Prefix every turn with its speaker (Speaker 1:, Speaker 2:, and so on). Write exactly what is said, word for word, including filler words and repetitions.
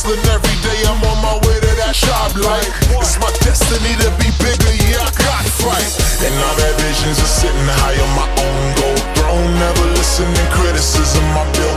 Speaker 1: hustling every day, I'm on my way to that job light. It's my destiny to be bigger, yeah, I got fight. And I've had visions of sitting high on my own gold throne, never listening criticism, I build